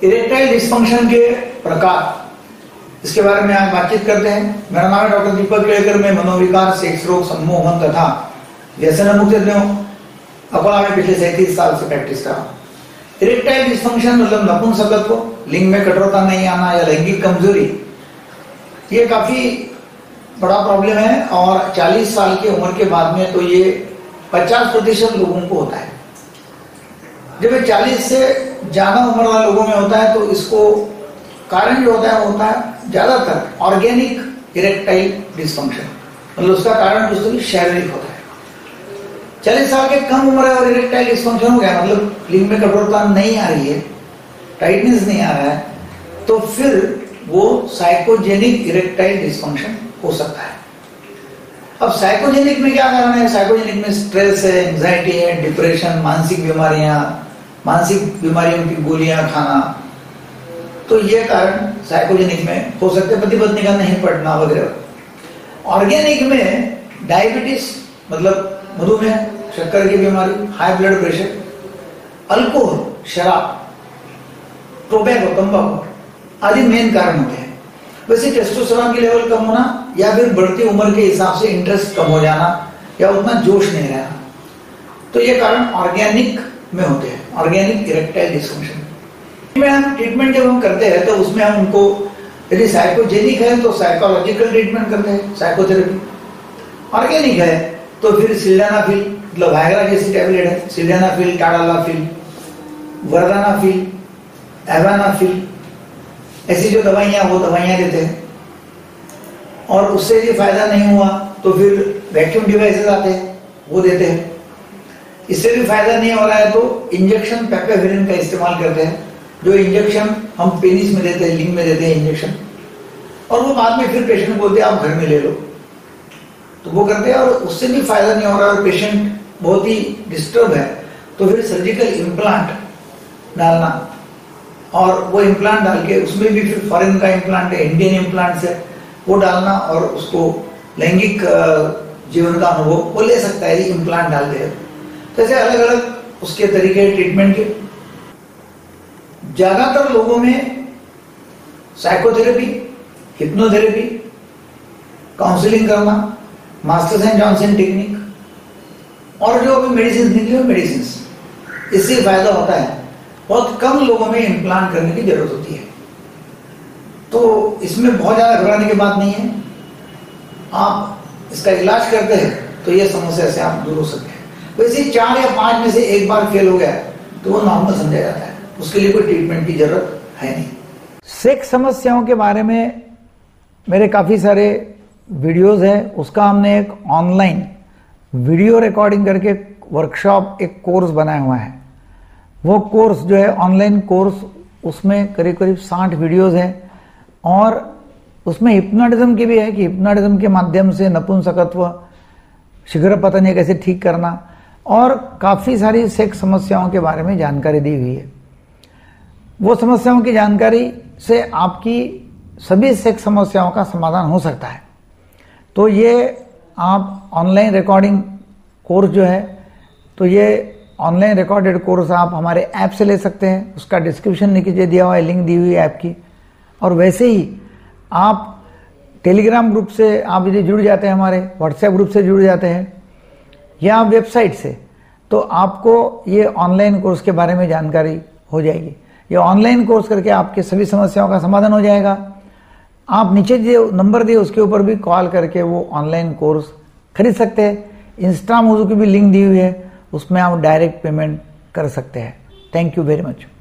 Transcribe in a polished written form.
Erectile dysfunction के प्रकार, इसके बारे में आज बातचीत करते हैं। मेरा नाम है डॉक्टर दीपक केळकर। मैं मनोविकार, सेक्स रोग, सम्मोहन तथा व्यसन मुक्त अकोला में पिछले 37 साल से प्रैक्टिस कर रहा हूँ। इरेक्टाइल डिस्फंक्शन मतलब नपुंसकत्व, लिंग में कठोरता नहीं आना या लैंगिक कमजोरी, ये काफी बड़ा प्रॉब्लम है और 40 साल की उम्र के बाद में तो ये 50% लोगों को होता है। जब ये 40 से ज्यादा उम्र वाले लोगों में होता है तो इसको कारण जो होता है वो होता है ज्यादातर ऑर्गेनिक इरेक्टाइल डिस्फंक्शन, मतलब उसका कारण कुछ शारीरिक होता है। 40 साल के कम उम्र है और इरेक्टाइल डिस्फंक्शन हो गया, मतलब लिंग में कठोरता नहीं आ रही है, टाइटनेस नहीं आ रहा है, तो फिर वो साइकोजेनिक इरेक्टाइल डिस्फंक्शन हो सकता है। अब साइकोजेनिक में क्या कारण है? साइकोजेनिक में स्ट्रेस है, एंजाइटी है, डिप्रेशन, मानसिक बीमारियों की गोलियां खाना, तो ये कारण साइकोजेनिक में हो सकते हैं, पति पत्नी का नहीं पड़ना वगैरह। ऑर्गेनिक में डायबिटीज मतलब मधुमेह, शक्कर की बीमारी, हाई ब्लड प्रेशर, अल्कोहल, शराब, टोबैको, तंबाकू आदि मेन कारण होते हैं। वैसे टेस्टोस्टेरोन की लेवल कम होना या फिर बढ़ती उम्र के हिसाब से इंटरेस्ट कम हो जाना या उतना जोश नहीं रहना, तो ये कारण ऑर्गेनिक में होते हैं, ऑर्गेनिक इरेक्टाइल डिस्फंक्शन में। हम ट्रीटमेंट जब हम करते हैं तो उसमें हम उनको, यदि साइकोजेनिक है तो साइकोलॉजिकल ट्रीटमेंट करते हैं, साइकोथेरेपी। ऑर्गेनिक है तो फिर सिल्डेनाफिल, मतलब वायग्रा जैसी टैबलेट है, सिल्डेनाफिल, टाडालाफिल, वर्दानाफिल, एवानाफिल, ऐसी जो दवाइयां वो दवाइयां देते हैं। और उससे यदि फायदा नहीं हुआ तो फिर वैक्यूम डिवाइसेस आते हैं, वो देते हैं। इससे भी फायदा नहीं हो रहा है तो इंजेक्शन पेपेविरिन का इस्तेमाल करते हैं, जो इंजेक्शन हम पेनिस में देते हैं, लिंग में देते हैं इंजेक्शन, और वो बाद में फिर पेशेंट बोलते हैं आप घर में ले लो, तो वो करते हैं। और उससे भी फायदा नहीं हो रहा है, पेशेंट बहुत ही डिस्टर्ब है, तो फिर सर्जिकल इम्प्लांट डालना, और वो इम्प्लांट डाल के उसमें भी फिर फॉरेन का इम्प्लांट है, इंडियन इम्प्लांट है, वो डालना और उसको लैंगिक जीवन का अनुभव वो ले सकता है इम्प्लांट डाल दे। तो ऐसे अलग अलग उसके तरीके ट्रीटमेंट के। ज्यादातर लोगों में साइकोथेरेपी, हिप्नोथेरेपी, काउंसलिंग करना, मास्टर्स एंड जॉनसन टेक्निक और जो अभी मेडिसिन निकली है मेडिसिन, इससे फायदा होता है। बहुत कम लोगों में इम्प्लांट करने की जरूरत होती है, तो इसमें बहुत ज्यादा घबराने की बात नहीं है। आप इसका इलाज करते हैं तो ये समस्या से आप दूर हो सकते हैं। वैसे 4 या 5 में से एक बार फेल हो गया तो वो नॉर्मल समझा जाता है, उसके लिए कोई ट्रीटमेंट की जरूरत है नहीं। सेक्स समस्याओं के बारे में मेरे काफी सारे वीडियोस है, उसका हमने एक ऑनलाइन वीडियो रिकॉर्डिंग करके वर्कशॉप, एक कोर्स बनाया हुआ है। वो कोर्स जो है ऑनलाइन कोर्स, उसमें करीब करीब 60 वीडियोस हैं और उसमें हिप्नोटिज्म की भी है कि हिप्नोटिज्म के माध्यम से नपुंसकत्व, शीघ्र पतन कैसे ठीक करना, और काफ़ी सारी सेक्स समस्याओं के बारे में जानकारी दी हुई है। वो समस्याओं की जानकारी से आपकी सभी सेक्स समस्याओं का समाधान हो सकता है। तो ये आप ऑनलाइन रिकॉर्डिंग कोर्स जो है, तो ये ऑनलाइन रिकॉर्डेड कोर्स आप हमारे ऐप से ले सकते हैं, उसका डिस्क्रिप्शन नीचे दिया हुआ है, लिंक दी हुई है ऐप की। और वैसे ही आप टेलीग्राम ग्रुप से आप यदि जुड़ जाते हैं, हमारे व्हाट्सएप ग्रुप से जुड़ जाते हैं या वेबसाइट से, तो आपको ये ऑनलाइन कोर्स के बारे में जानकारी हो जाएगी। ये ऑनलाइन कोर्स करके आपके सभी समस्याओं का समाधान हो जाएगा। आप नीचे जो नंबर दिए उसके ऊपर भी कॉल करके वो ऑनलाइन कोर्स खरीद सकते हैं। इंस्टा मोजो की भी लिंक दी हुई है, उसमें आप डायरेक्ट पेमेंट कर सकते हैं। Thank you very much.